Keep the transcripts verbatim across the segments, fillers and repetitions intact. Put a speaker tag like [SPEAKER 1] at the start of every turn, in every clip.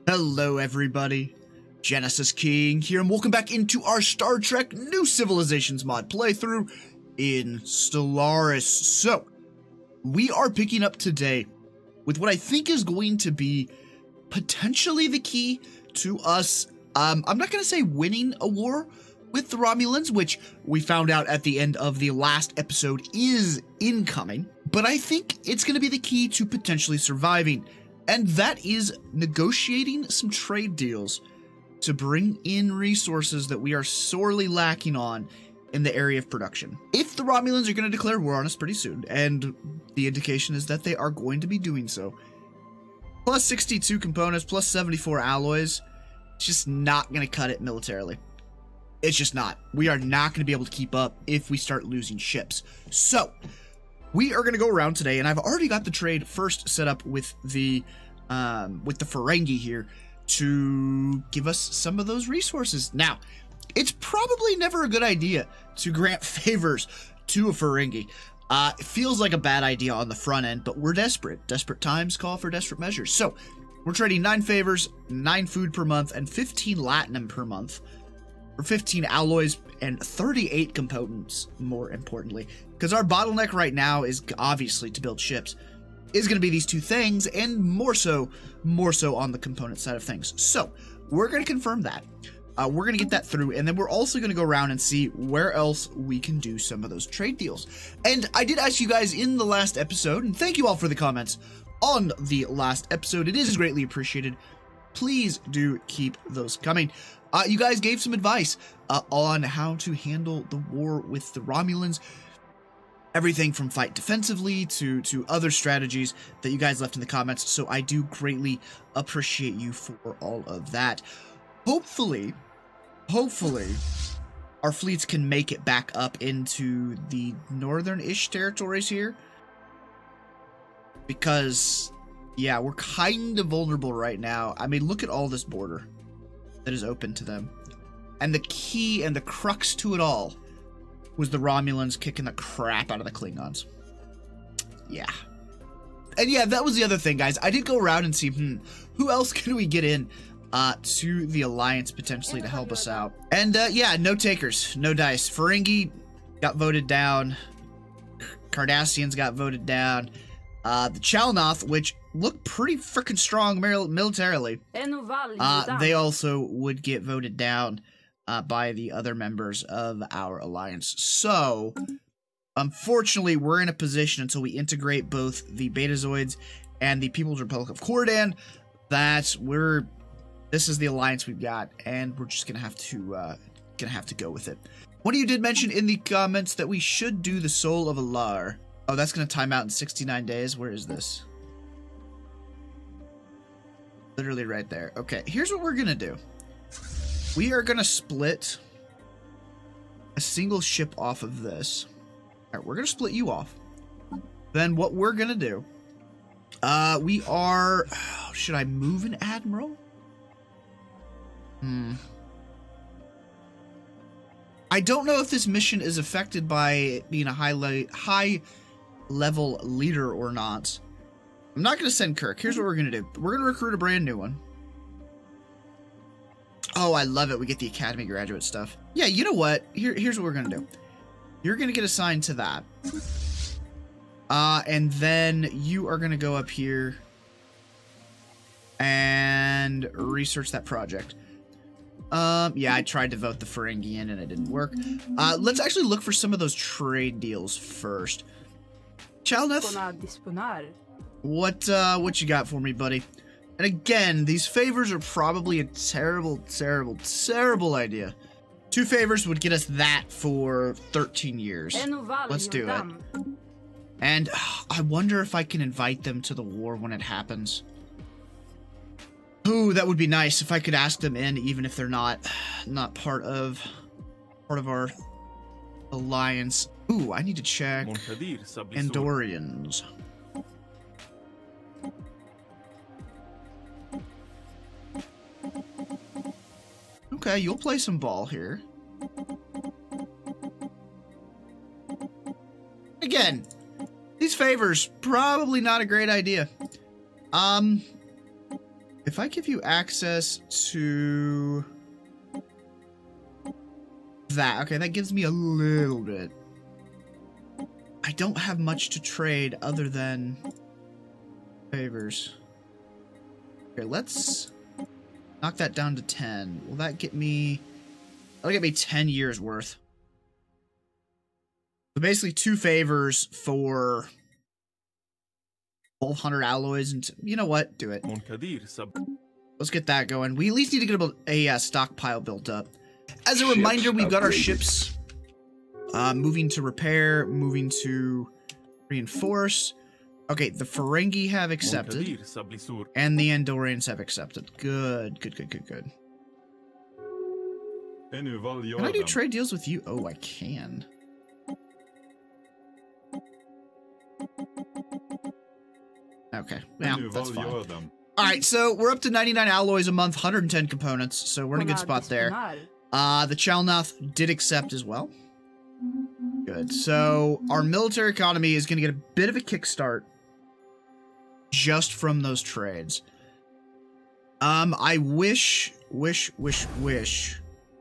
[SPEAKER 1] Hello everybody, Genesis King here, and welcome back into our Star Trek New Civilizations mod playthrough in Stellaris. So, we are picking up today with what I think is going to be potentially the key to us, um, I'm not going to say winning a war with the Romulans, which we found out at the end of the last episode is incoming, but I think it's going to be the key to potentially surviving. And that is negotiating some trade deals to bring in resources that we are sorely lacking on in the area of production. If the Romulans are going to declare war on us pretty soon, and the indication is that they are going to be doing so, plus sixty-two components, plus seventy-four alloys, it's just not going to cut it militarily. It's just not. We are not going to be able to keep up if we start losing ships. So, we are going to go around today, and I've already got the trade first set up with the um, with the Ferengi here to give us some of those resources. Now, it's probably never a good idea to grant favors to a Ferengi. Uh, it feels like a bad idea on the front end, but we're desperate. Desperate times call for desperate measures. So, we're trading nine favors, nine food per month, and fifteen latinum per month, for fifteen alloys and thirty-eight components, more importantly. Because our bottleneck right now is obviously to build ships, is going to be these two things, and more so, more so on the component side of things. So, we're going to confirm that. Uh, we're going to get that through, and then we're also going to go around and see where else we can do some of those trade deals. And I did ask you guys in the last episode, and thank you all for the comments on the last episode. It is greatly appreciated. Please do keep those coming. Uh, you guys gave some advice uh, on how to handle the war with the Romulans. Everything from fight defensively to, to other strategies that you guys left in the comments. So I do greatly appreciate you for all of that. Hopefully, hopefully, our fleets can make it back up into the northern-ish territories here. Because, yeah, we're kind of vulnerable right now. I mean, look at all this border that is open to them. And the key and the crux to it all was the Romulans kicking the crap out of the Klingons. Yeah. And yeah, that was the other thing, guys. I did go around and see, hmm, who else can we get in uh, to the Alliance potentially to help us out? And uh, yeah, no takers, no dice. Ferengi got voted down. Cardassians got voted down. Uh, the Chalnoth, which look pretty freaking strong militarily, uh, they also would get voted down uh, by the other members of our alliance. So, unfortunately, we're in a position until we integrate both the Betazoids and the People's Republic of Cordan that we're, this is the alliance we've got, and we're just gonna have to, uh, gonna have to go with it. One of you did mention in the comments that we should do the Soul of Alar. Oh, that's going to time out in sixty-nine days. Where is this? Literally right there. Okay, here's what we're going to do. We are going to split a single ship off of this. All right, we're going to split you off. Then what we're going to do, uh, we are... Oh, should I move an admiral? Hmm. I don't know if this mission is affected by being a high le high level leader or not. I'm not going to send Kirk. Here's what we're going to do. We're going to recruit a brand new one. Oh, I love it. We get the Academy graduate stuff. Yeah, you know what? Here, here's what we're going to do. You're going to get assigned to that. Uh, and then you are going to go up here and research that project. Um, yeah, I tried to vote the Ferengi in and it didn't work. Uh, let's actually look for some of those trade deals first. Chalnoth, what, uh, what you got for me, buddy? And again, these favors are probably a terrible, terrible, terrible idea. Two favors would get us that for thirteen years. Let's do it. And uh, I wonder if I can invite them to the war when it happens. Ooh, that would be nice if I could ask them in, even if they're not, not part of, part of our alliance. Ooh, I need to check Andorians. Okay, you'll play some ball here. Again, these favors, probably not a great idea. Um, if if I give you access to that, okay, that gives me a little bit. I don't have much to trade other than favors. Okay, let's knock that down to ten. Will that get me... That'll get me ten years worth. So basically two favors for twelve hundred alloys, and you know what? Do it. Let's get that going. We at least need to get a, a uh, stockpile built up. As a reminder, we've got our ships uh, moving to repair, moving to reinforce. Okay, the Ferengi have accepted, and the Andorians have accepted. Good, good, good, good, good. Can I do trade deals with you? Oh, I can. Okay, yeah, that's fine. Alright, so we're up to ninety-nine alloys a month, one hundred ten components, so we're in a good spot there. Uh, the Chalnoth did accept as well. Good, so our military economy is going to get a bit of a kickstart just from those trades. Um, I wish, wish, wish, wish...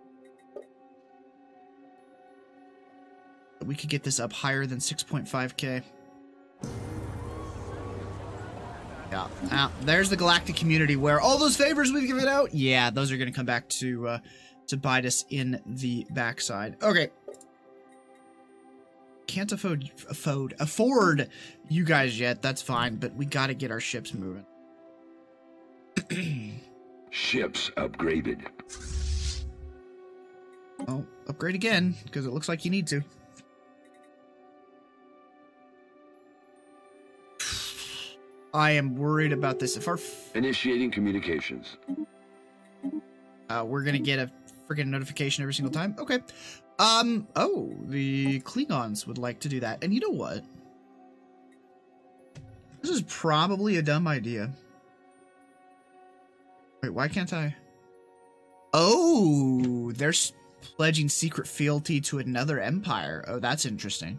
[SPEAKER 1] we could get this up higher than six point five K. Yeah, ah, there's the galactic community where all those favors we've given out, yeah, those are going to come back to uh, to bite us in the backside. Okay. Can't afford, afford, afford you guys yet, that's fine, but we got to get our ships moving.
[SPEAKER 2] Ships upgraded.
[SPEAKER 1] Oh, upgrade again, because it looks like you need to. I am worried about this. If our
[SPEAKER 2] initiating communications,
[SPEAKER 1] uh, we're gonna get a freaking notification every single time. Okay. Um. Oh, the Klingons would like to do that, and you know what? This is probably a dumb idea. Wait, why can't I? Oh, they're pledging secret fealty to another empire. Oh, that's interesting.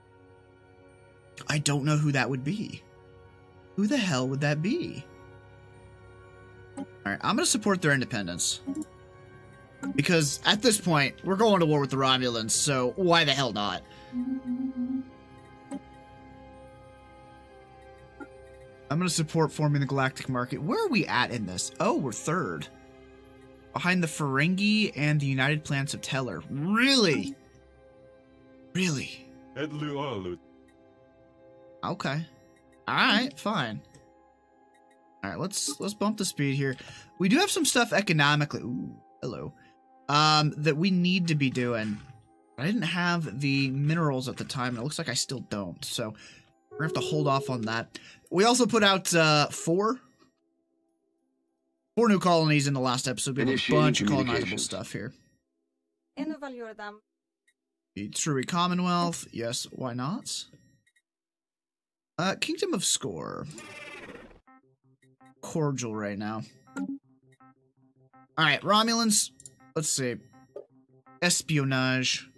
[SPEAKER 1] I don't know who that would be. Who the hell would that be? Alright, I'm going to support their independence. Because at this point, we're going to war with the Romulans, so why the hell not? I'm going to support forming the galactic market. Where are we at in this? Oh, we're third. Behind the Ferengi and the United Planets of Teller. Really? Really? Okay. Alright, fine. Alright, let's let's bump the speed here. We do have some stuff economically. Ooh, hello. Um, that we need to be doing. I didn't have the minerals at the time, and it looks like I still don't. So we're gonna have to hold off on that. We also put out uh four four new colonies in the last episode. We have a bunch of colonizable stuff here. The True Commonwealth, yes, why not? Uh, Kingdom of Score. Cordial right now. Alright, Romulans. Let's see. Espionage.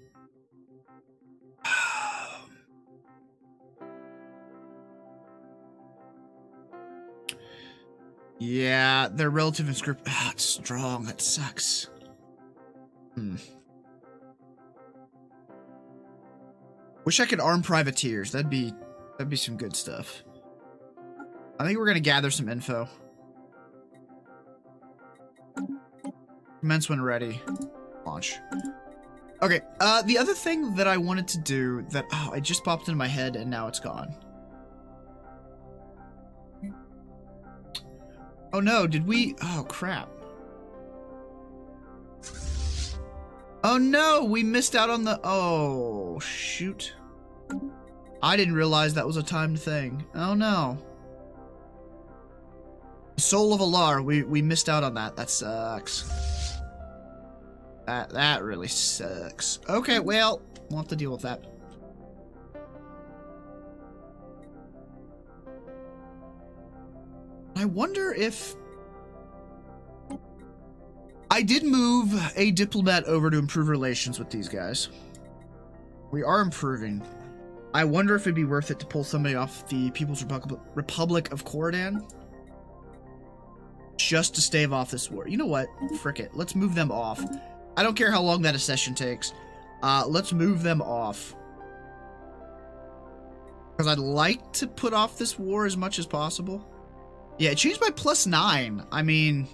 [SPEAKER 1] Yeah, their relative and script. Ah, it's strong. That sucks. Hmm. Wish I could arm privateers. That'd be that'd be some good stuff. I think we're gonna gather some info. Commence when ready. Launch. Okay, uh, the other thing that I wanted to do that, oh, it just popped into my head and now it's gone. Oh no, did we, oh crap. Oh no, we missed out on the, oh shoot. I didn't realize that was a timed thing. Oh no. Soul of Alar, we, we missed out on that. That sucks. That, that really sucks. Okay, well, we'll have to deal with that. I wonder if... I did move a diplomat over to improve relations with these guys. We are improving. I wonder if it'd be worth it to pull somebody off the People's Repu- Republic of Corridan. just to stave off this war. You know what? Frick it. Let's move them off. I don't care how long that accession takes. Uh, let's move them off. Because I'd like to put off this war as much as possible. Yeah, it changed by plus nine. I mean,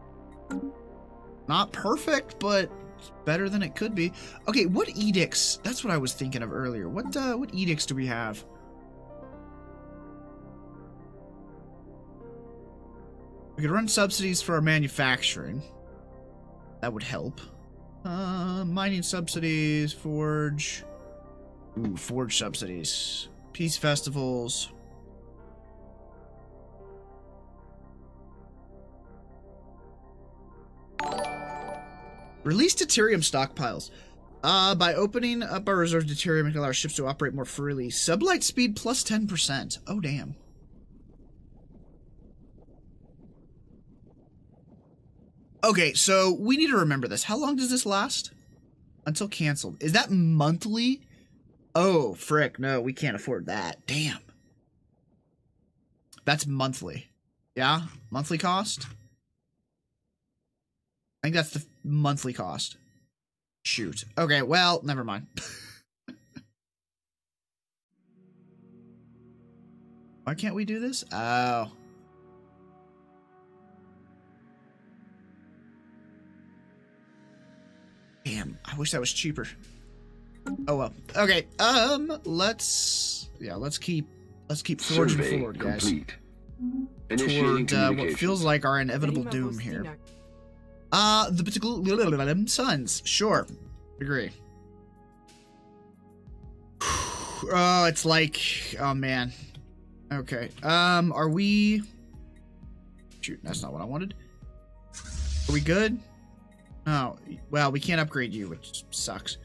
[SPEAKER 1] not perfect, but better than it could be. Okay, what edicts? That's what I was thinking of earlier. What, uh, what edicts do we have? We could run subsidies for our manufacturing. That would help. Uh, mining subsidies, forge. Ooh, forge subsidies. Peace festivals. Release deuterium stockpiles. Uh, by opening up our reserves of deuterium and allow our ships to operate more freely. Sublight speed plus ten percent. Oh, damn. Okay, so we need to remember this. How long does this last? Until canceled. Is that monthly? Oh, frick. No, we can't afford that. Damn. That's monthly. Yeah? Monthly cost? I think that's the monthly cost. Shoot. Okay, well, never mind. Why can't we do this? Oh. Damn, I wish that was cheaper. Oh well. Okay, um, let's yeah, let's keep let's keep forging
[SPEAKER 2] Survey
[SPEAKER 1] forward, guys.
[SPEAKER 2] Complete. Initiating
[SPEAKER 1] Toward uh, what feels like our inevitable doom here. Uh, the particular suns. Sure, agree. Oh, it's like, oh man. Okay. Um, are we? Shoot, that's not what I wanted. Are we good? Oh, well, we can't upgrade you, which sucks.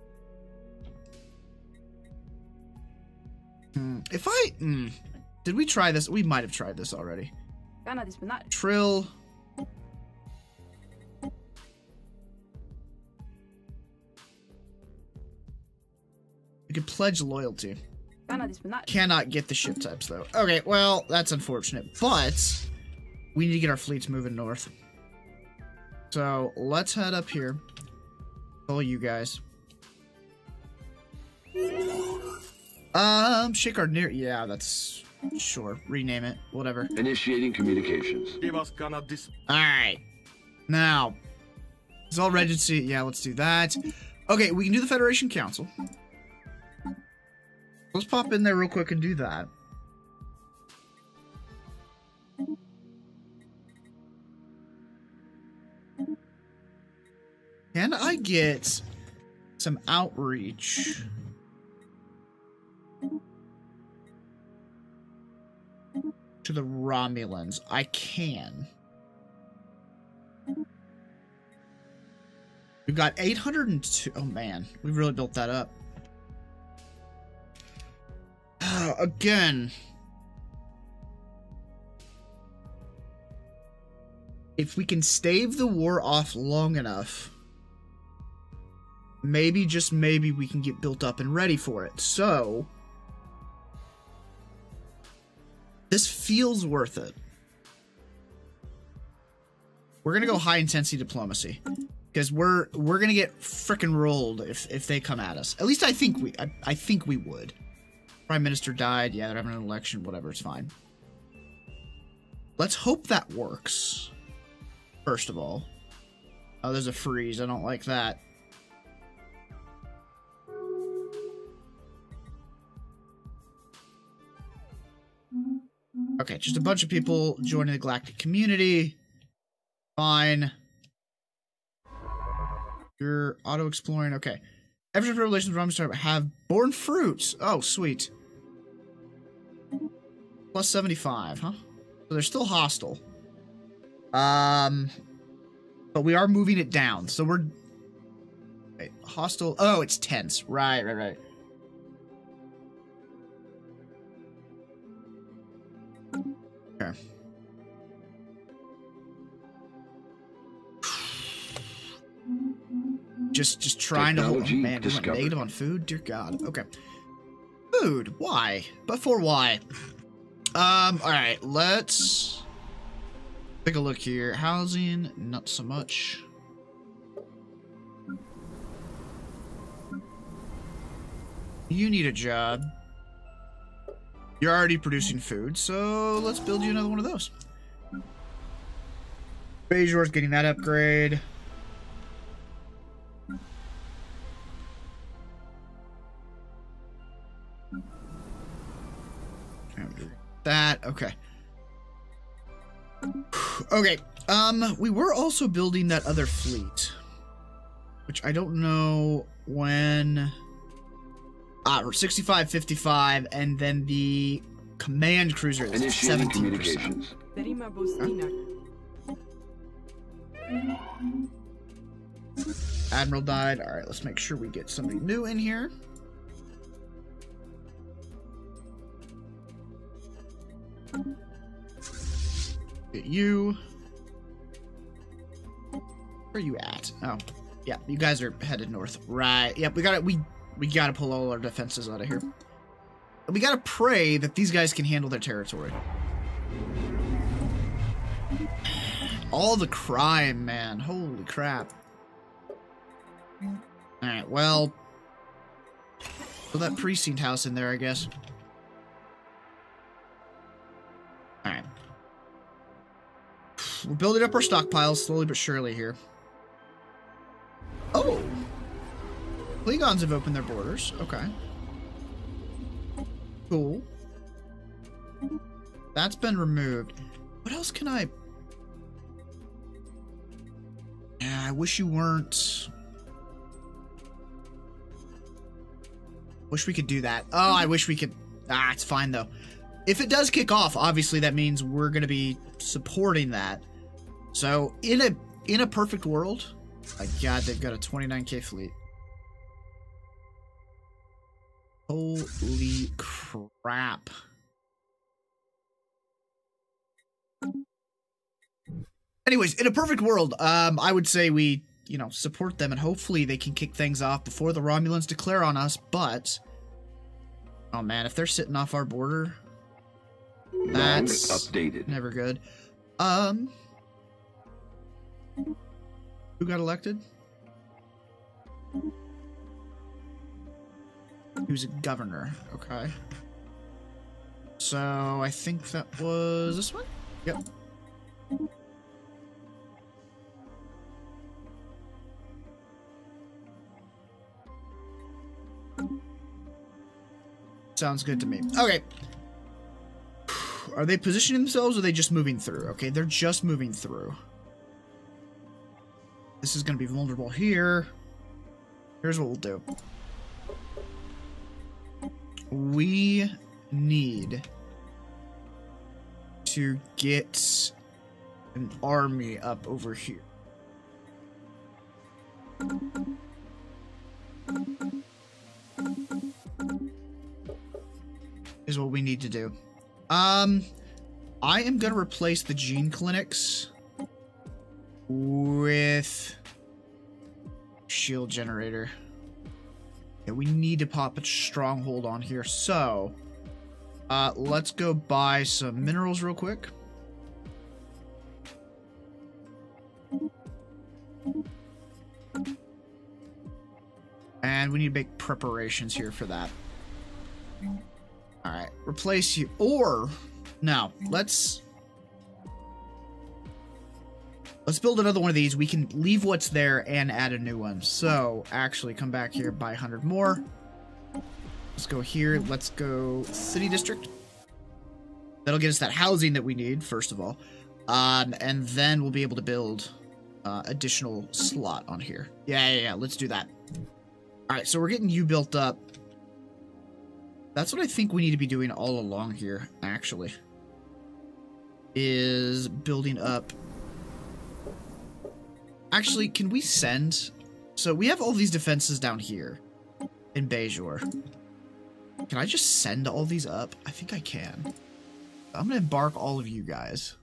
[SPEAKER 1] Hmm. If I... Hmm. Did we try this? We might have tried this already. Trill. We could pledge loyalty. Cannot get the ship types, though. Okay, well, that's unfortunate. But we need to get our fleets moving north. So, let's head up here. All you guys. Um, Shikard near. Yeah, that's. Sure. Rename it. Whatever.
[SPEAKER 2] Initiating communications.
[SPEAKER 1] Alright. Now. It's all ready to see. Yeah, let's do that. Okay, we can do the Federation Council. Let's pop in there real quick and do that. Can I get some outreach? To the Romulans. I can. We've got eight hundred two. Oh man, we've really built that up. Uh, again. If we can stave the war off long enough, maybe, just maybe, we can get built up and ready for it. So, this feels worth it. We're gonna go high intensity diplomacy because we're we're gonna get frickin' rolled if if they come at us. At least I think we I, I think we would. Prime Minister died. Yeah, they're having an election. Whatever, it's fine. Let's hope that works. First of all. Oh, there's a freeze. I don't like that. Okay, just a bunch of people joining the galactic community. Fine. You're auto-exploring. Okay. Ever relations with Romulans have borne fruits. Oh, sweet. Plus seventy-five, huh? So they're still hostile. Um, but we are moving it down. So we're... Wait, hostile... Oh, it's tense. Right, right, right. Okay. Just, just trying Technology to hold. Oh, man, we went negative on food. Dear God. Okay. Food. Why? But for why? Um. All right. Let's. Take a look here. Housing, not so much. You need a job. You're already producing food, so let's build you another one of those. Bejor's getting that upgrade. That, okay. Okay, um, we were also building that other fleet, which I don't know when... Ah, sixty-five, fifty-five, and then the command cruiser is
[SPEAKER 2] Initiating
[SPEAKER 1] seventeen percent.
[SPEAKER 2] communications.
[SPEAKER 1] Admiral died. Alright, let's make sure we get somebody new in here. Get you. Where are you at? Oh, yeah, you guys are headed north. Right. Yep, we gotta we we gotta pull all our defenses out of here. We gotta pray that these guys can handle their territory. All the crime, man. Holy crap. Alright, well, put that precinct house in there, I guess. Alright. We're building up our stockpiles slowly but surely here. Oh! Klingons have opened their borders. Okay. Cool. That's been removed. What else can I... Yeah, I wish you weren't... Wish we could do that. Oh, I wish we could... Ah, it's fine, though. If it does kick off, obviously that means we're going to be supporting that. So, in a in a perfect world... My god, they've got a twenty-nine K fleet. Holy crap. Anyways, in a perfect world, um, I would say we, you know, support them and hopefully they can kick things off before the Romulans declare on us, but... Oh man, if they're sitting off our border... That's
[SPEAKER 2] updated.
[SPEAKER 1] Never good. Um... Who got elected? Who's a governor? Okay. So, I think that was this one? Yep. Sounds good to me. Okay. Are they positioning themselves or are they just moving through? Okay, they're just moving through. This is going to be vulnerable here. Here's what we'll do. We need to get an army up over here. Is what we need to do. Um, I am going to replace the gene clinics with shield generator. Yeah, we need to pop a stronghold on here. So, uh, let's go buy some minerals real quick. And we need to make preparations here for that. Alright, replace you. Or, no, let's... Let's build another one of these. We can leave what's there and add a new one. So, actually, come back here, buy one hundred more. Let's go here. Let's go City District. That'll get us that housing that we need, first of all. Um, and then we'll be able to build uh, additional slot on here. Yeah, yeah, yeah. Let's do that. Alright, so we're getting you built up. That's what I think we need to be doing all along here, actually. Is building up... Actually, can we send... So, we have all these defenses down here in Bejor. Can I just send all these up? I think I can. I'm going to embark all of you guys.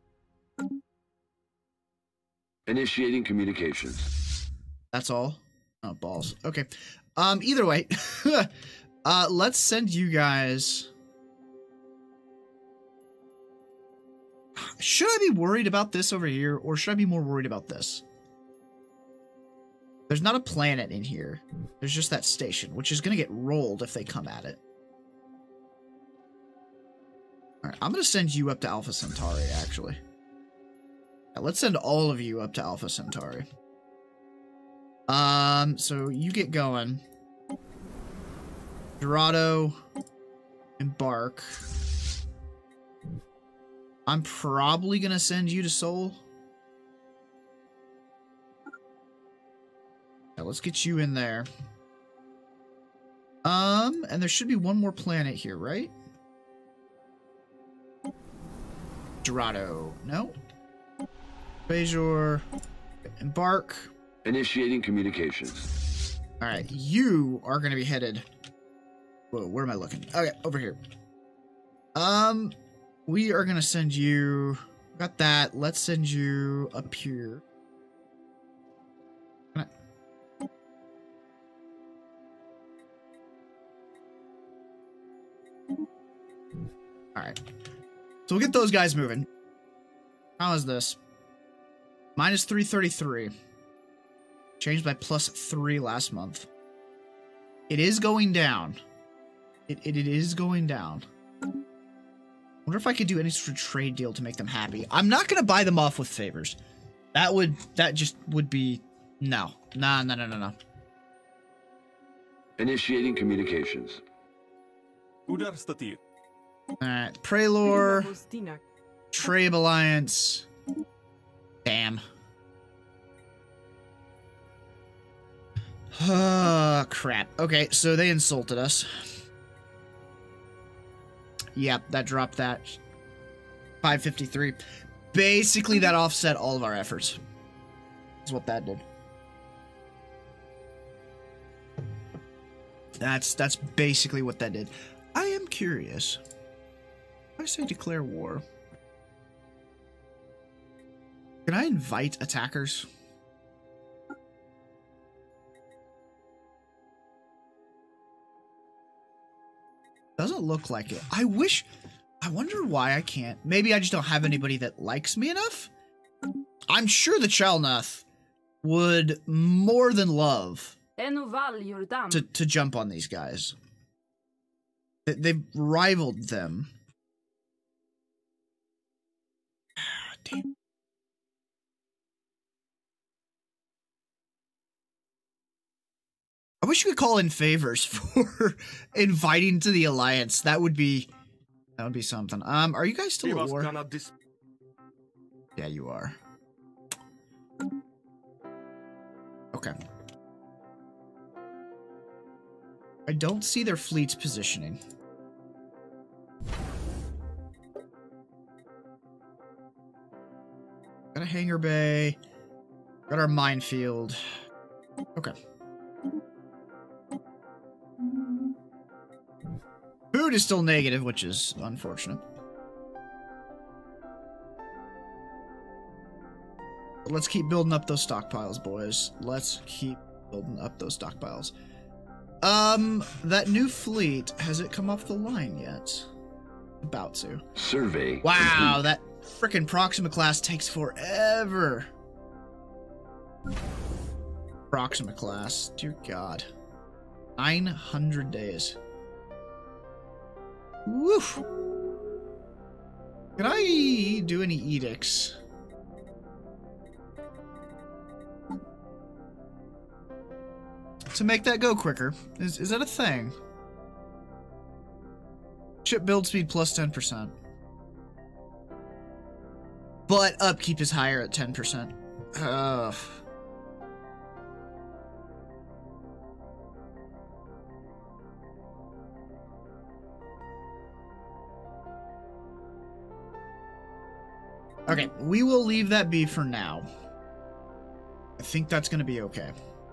[SPEAKER 2] Initiating communications.
[SPEAKER 1] That's all? Oh, balls. Okay. Um, either way, uh, let's send you guys... Should I be worried about this over here, or should I be more worried about this? There's not a planet in here. There's just that station, which is going to get rolled if they come at it. Alright, I'm going to send you up to Alpha Centauri, actually. Yeah, let's send all of you up to Alpha Centauri. Um, so you get going. Dorado, embark. I'm probably going to send you to Sol. Yeah, let's get you in there. Um, and there should be one more planet here, right? Dorado. No. Bejor. Embark.
[SPEAKER 2] Initiating communications.
[SPEAKER 1] Alright, you are going to be headed... Whoa, where am I looking? Okay, over here. Um, we are going to send you... Got that. Let's send you up here. Can I... Alright. So we'll get those guys moving. How is this? Minus three thirty-three. Changed by plus three last month. It is going down. It, it, it is going down. Wonder if I could do any sort of trade deal to make them happy. I'm not going to buy them off with favors. That would, that just would be, no. No, no, no, no, no.
[SPEAKER 2] Initiating communications.
[SPEAKER 1] Alright, Prelor. Trabe Alliance. Damn. Ah, crap. Okay, so they insulted us. Yep, that dropped that. five fifty-three. Basically, that offset all of our efforts. That's what that did. That's, that's basically what that did. I am curious. If I say declare war, can I invite attackers? Doesn't look like it. I wish... I wonder why I can't. Maybe I just don't have anybody that likes me enough? I'm sure the Chalnoth would more than love to, to jump on these guys. They, they've rivaled them. Damn. I wish you could call in favors for inviting to the Alliance. That would be... That would be something. Um, are you guys still at war? Yeah, you are. Okay. I don't see their fleets positioning. Got a hangar bay. Got our minefield. Okay. Food is still negative, which is unfortunate. But let's keep building up those stockpiles, boys. Let's keep building up those stockpiles. Um, that new fleet, has it come off the line yet? About to.
[SPEAKER 2] Survey.
[SPEAKER 1] Wow, that frickin' Proxima class takes forever. Proxima class, dear God. nine hundred days. Woof. Can I do any edicts? To make that go quicker? Is, is that a thing? Ship build speed plus ten percent. But upkeep is higher at ten percent. Ugh. Okay, we will leave that be for now. I think that's going to be okay.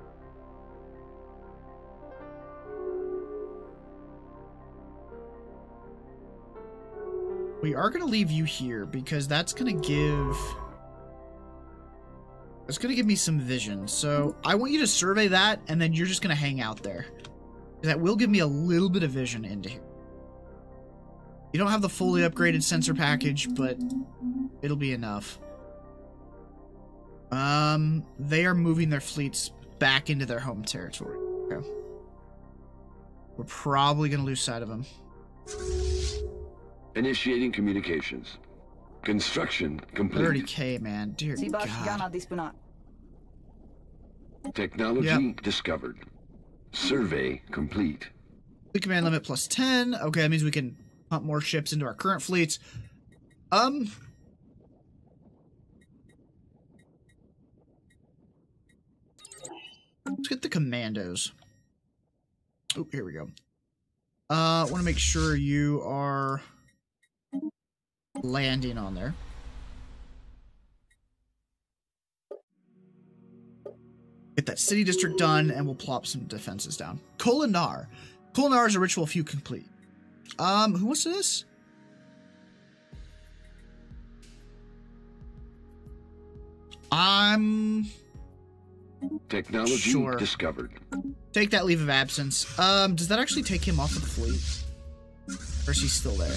[SPEAKER 1] We are going to leave you here because that's going to give... It's going to give me some vision. So I want you to survey that and then you're just going to hang out there. That will give me a little bit of vision into here. You don't have the fully upgraded sensor package, but it'll be enough. Um, they are moving their fleets back into their home territory. Okay. We're probably going to lose sight of them.
[SPEAKER 2] Initiating communications. Construction complete.
[SPEAKER 1] thirty K, man. Dear God.
[SPEAKER 2] Technology
[SPEAKER 1] Yep.
[SPEAKER 2] discovered. Survey complete.
[SPEAKER 1] Fleet command limit plus ten. Okay, that means we can pump more ships into our current fleets. Um... Let's get the commandos. Oh, here we go. Uh, I want to make sure you are landing on there. Get that city district done, and we'll plop some defenses down. Kolinar. Kolinar is a ritual few complete. Um, who wants this? I'm...
[SPEAKER 2] Technology
[SPEAKER 1] Sure.
[SPEAKER 2] discovered.
[SPEAKER 1] Take that leave of absence. Um, does that actually take him off of the fleet? Or is he still there?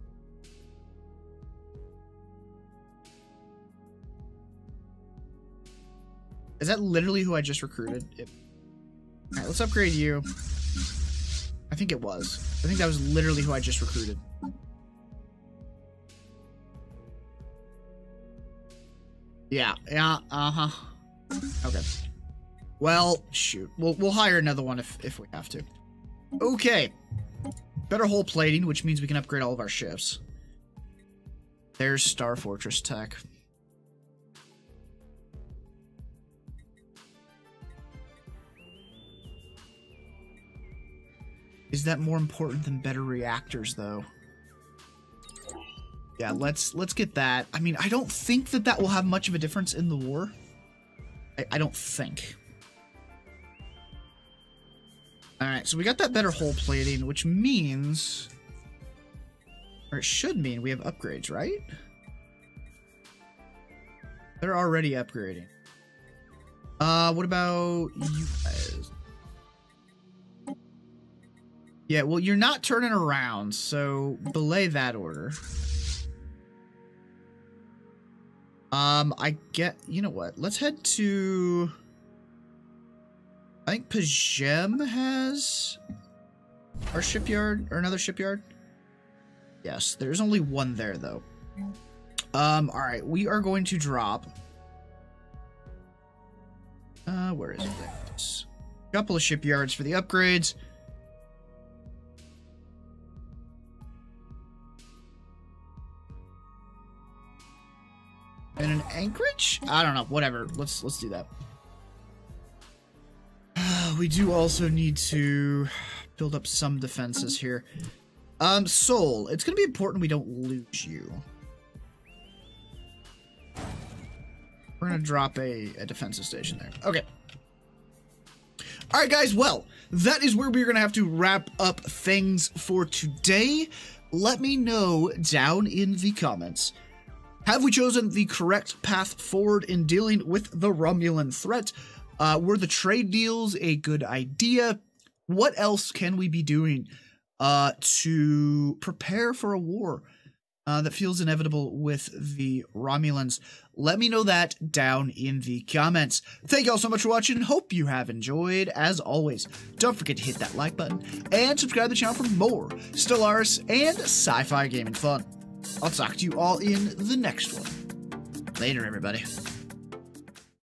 [SPEAKER 1] Is that literally who I just recruited? It... Alright, let's upgrade you. I think it was. I think that was literally who I just recruited. Yeah, yeah, uh-huh. Okay. Well, shoot. We'll, we'll hire another one if, if we have to. Okay. Better hull plating, which means we can upgrade all of our ships. There's Star Fortress tech. Is that more important than better reactors, though? Yeah, let's let's get that. I mean, I don't think that that will have much of a difference in the war. I, I don't think. Alright, so we got that better hull plating, which means... Or it should mean we have upgrades, right? They're already upgrading. Uh, what about you guys? Yeah, well, you're not turning around, so belay that order. Um, I get... You know what? Let's head to... I think Pajem has our shipyard, or another shipyard. Yes, there's only one there, though. Um, alright, we are going to drop... Uh, where is it? There it is. A couple of shipyards for the upgrades. And an anchorage? I don't know, whatever. Let's, let's do that. We do also need to build up some defenses here. Um, Seoul, it's going to be important we don't lose you. We're going to drop a, a defensive station there. Okay. Alright, guys, well, that is where we're going to have to wrap up things for today. Let me know down in the comments. Have we chosen the correct path forward in dealing with the Romulan threat? Uh, were the trade deals a good idea? What else can we be doing uh, to prepare for a war uh, that feels inevitable with the Romulans? Let me know that down in the comments. Thank you all so much for watching. Hope you have enjoyed. As always, don't forget to hit that like button and subscribe to the channel for more Stellaris and sci-fi gaming fun. I'll talk to you all in the next one. Later, everybody.